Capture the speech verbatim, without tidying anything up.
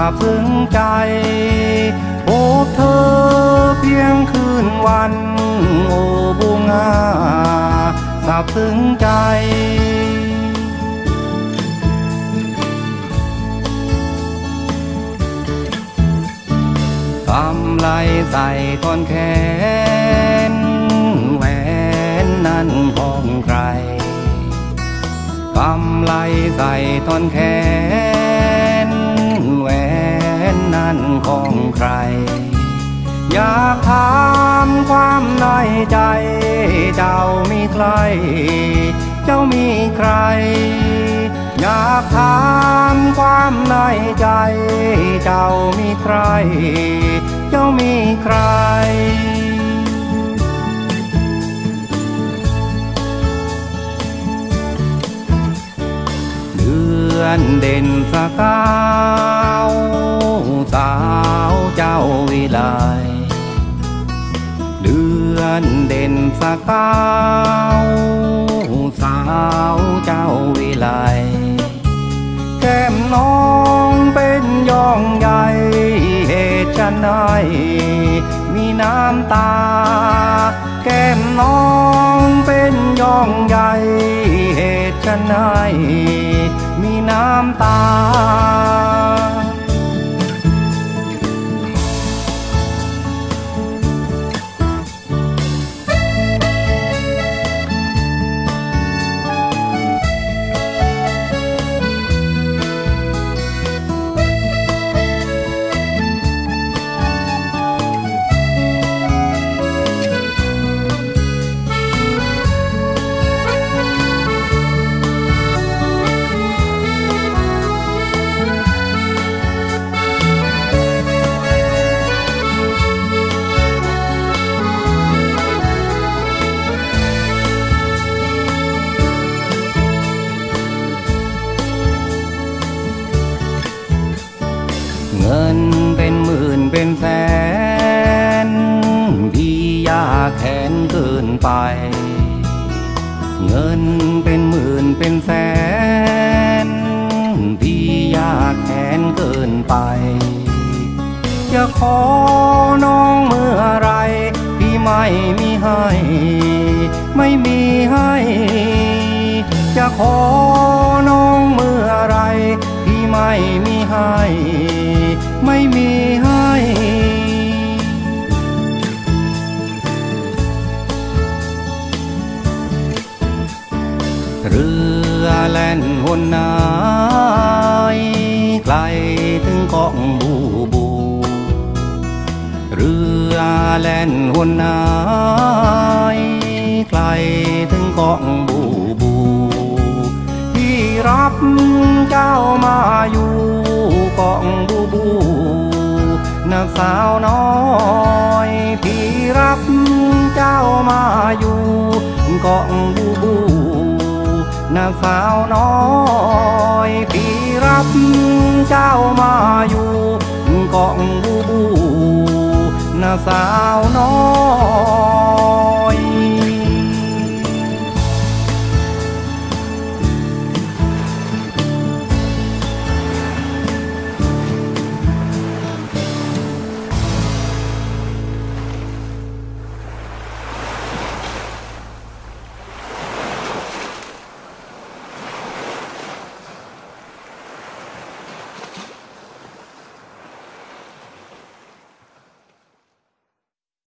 บซึ้งใจพบเธอเพียงคืนวันโอ้บุงาซาบซึ้งใจกำไลใส่ท่อนแขนแหวนนั้นของใครกำไลใส่ท่อนแขนแหวนนั้นของใครอยากถามความในใจเจ้ามีใครเจ้ามีใครอยากถามความในใจเจ้ามีใครเจ้ามีใครเดือนเด่นสกาวสาวเจ้าวิไลเดือนเด่นสกาวสาวเจ้าวิไลแก้มน้องเป็นย่องใหญ่เหตุฉันใดมีน้ำตาแก้มน้องเป็นย่องใหญ่เหตุฉันใดมีน้ำตาเงินเป็นหมื่นเป็นแสนพี่ยากแค้นเกินไปเงินเป็นหมื่นเป็นแสนพี่ยากแค้นเกินไปจะขอน้องเมื่อไรพี่ไม่มีให้ไม่มีให้จะขอน้องเมื่อไรพี่ไม่มีให้ไม่มีให้เรือแล่นหนนายไกลถึงเกาะบูบูเรือแล่นหนนายไกลถึงเกาะบูบูที่รับเจ้ามาอยู่เกาะบูบูนักสาวน้อยพี่รับเจ้ามาอยู่เกาะบูบูนักสาวน้อยพี่รับเจ้ามาอยู่เกาะบูบูนักสาวน้อย